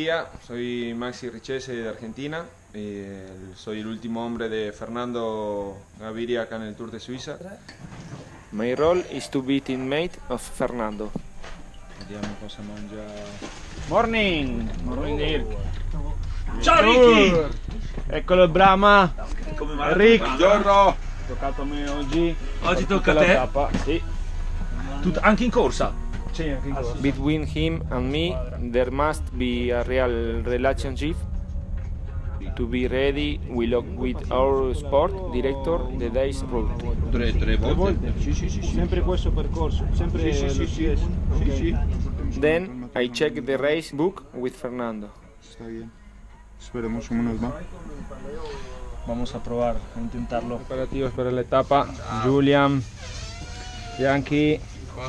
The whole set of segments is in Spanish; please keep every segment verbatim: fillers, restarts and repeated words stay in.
día, soy Maxi Richese de Argentina, eh, soy el último hombre de Fernando Gaviria acá en el Tour de Suiza. My role is to be teammate of Fernando. Vediamo cosa mangia. Morning! Morning Dirk! Ciao Ricky! Eccolo il Brahma! Come va? Rick! Buongiorno! Toccato a me oggi. Oggi tocca a Tutta te? la tappa, sì. Tut- anche in corsa? Sì, anche in corsa. Between him and me, there must be a real relationship. To be ready, we look with our sport director the day's route. Tre, tre volte? Sì, sì, sì, sì. Sempre questo percorso, sempre Sì, sì, lo sì, stesso. sì, Ok. sì. Then I check the race book with Fernando. Está bien. Esperemos cómo nos va. Vamos a probar, a intentarlo. Preparativos para la etapa. Julian, Yankee.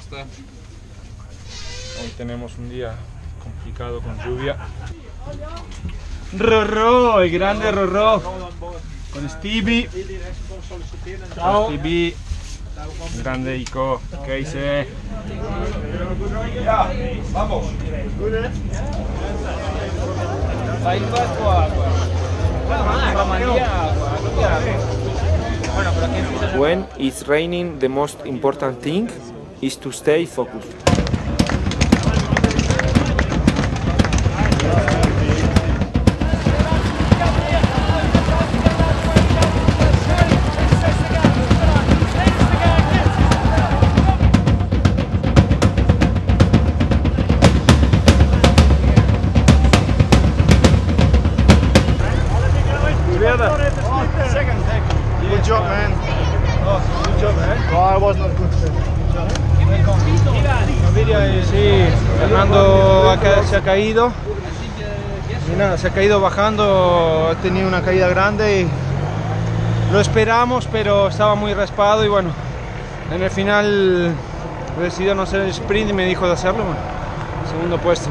Hoy tenemos un día complicado con lluvia. Rorro, el grande Rorro. Con Stevie. Ciao. Stevie. El grande Ico. ¿Qué dice? Vamos! When it's raining, the most important thing is to stay focused. Good job, man. Good job, eh? Oh, I was not good. Gaviria, sí, Fernando ha ca- se ha caído. Y nada, se ha caído bajando, ha tenido una caída grande y lo esperamos, pero estaba muy raspado y bueno, en el final decidió no hacer el sprint y me dijo de hacerlo, bueno, segundo puesto.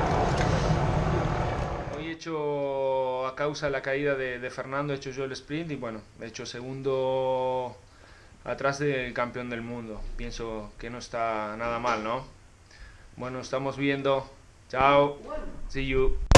Hoy he hecho, a causa de la caída de, de Fernando, he hecho yo el sprint y bueno, he hecho segundo atrás del campeón del mundo. Pienso que no está nada mal, ¿no? Bueno, estamos viendo. Chao. See you.